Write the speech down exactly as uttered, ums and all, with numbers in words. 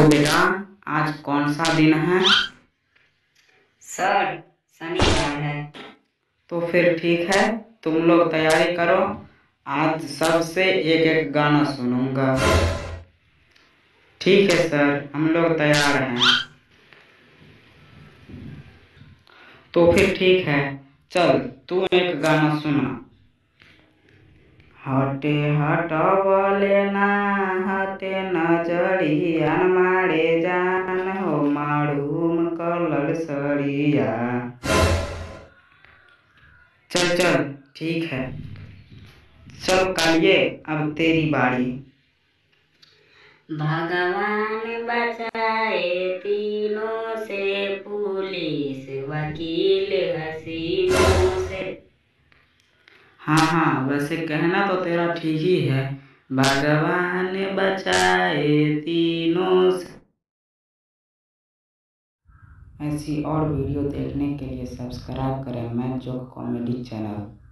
तो बेटा आज कौन सा दिन है? सर शनिवार है। तो फिर ठीक है, तुम लोग तैयारी करो। आज सबसे एक एक गाना सुनूंगा। ठीक है सर, हम लोग तैयार हैं। तो फिर ठीक है, चल तू एक गाना सुना। हटे हटवले ना हटे नजरिया मारे जान हो मारूम कलर सरिया। चल चल ठीक है। चल कालिए, अब तेरी बारी। भगवान बचाए तीनों से, पुलिस वकील हसीनों से। हाँ हाँ, वैसे कहना तो तेरा ठीक ही है। भगवान बचाए तीनों से। ऐसी और वीडियो देखने के लिए सब्सक्राइब करें मैच जोक कॉमेडी चैनल।